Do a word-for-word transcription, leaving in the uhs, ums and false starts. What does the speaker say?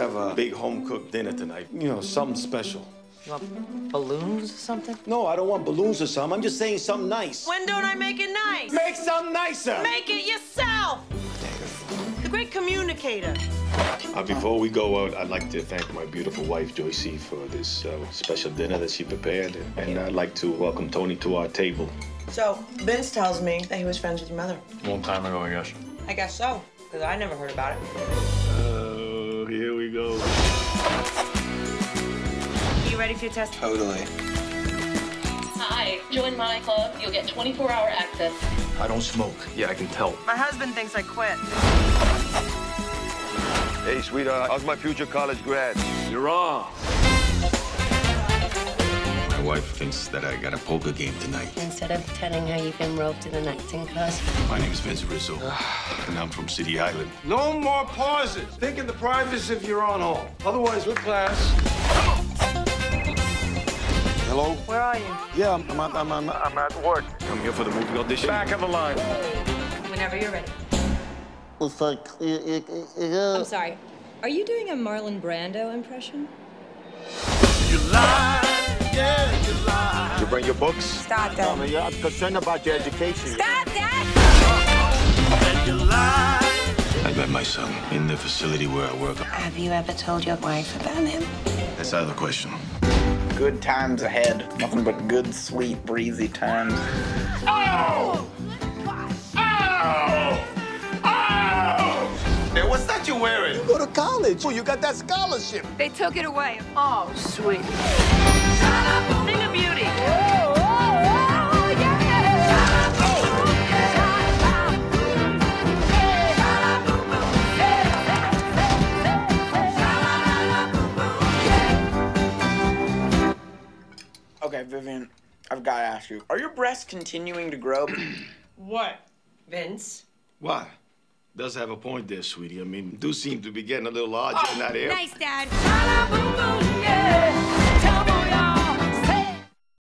have a big home-cooked dinner tonight. You know, something special. You want balloons or something? No, I don't want balloons or something. I'm just saying something nice. When don't I make it nice? Make something nicer! Make it yourself! The great communicator. Uh, before we go out, I'd like to thank my beautiful wife, Joycey, for this uh, special dinner that she prepared. And I'd like to welcome Tony to our table. So, Vince tells me that he was friends with your mother. A long time ago, I guess. I guess so, because I never heard about it. Oh, here we go. You ready for your test? Totally. Hi, join my club. You'll get twenty-four hour access. I don't smoke. Yeah, I can tell. My husband thinks I quit. Hey, sweetheart, how's my future college grad? You're on. My wife thinks that I got a poker game tonight. Instead of telling her you've been roped in an acting class. My name's Vince Rizzo, and I'm from City Island. No more pauses. Think in the privacy of your own home. Otherwise, with class. Hello? Where are you? Yeah, I'm, I'm, I'm, I'm, I'm at work. I'm here for the movie audition. Back of the line. Whenever you're ready. It's like, it, it, it, I'm sorry. Are you doing a Marlon Brando impression? You lie, yeah, you lie. You bring your books? Stop that. No, man, I'm concerned about your education. Stop that! And you lie. I met my son in the facility where I work. Have you ever told your wife about him? That's out of the question. Good times ahead. Nothing but good, sweet, breezy times. Oh! Oh! Oh! Hey, what's that you're wearing? You go to college. Oh, you got that scholarship. They took it away. Oh, sweet. Sing a beauty. Okay, Vivian, I've got to ask you. Are your breasts continuing to grow? What? Vince? What? Does have a point there, sweetie. I mean, do seem to be getting a little larger in that area. Nice, Dad.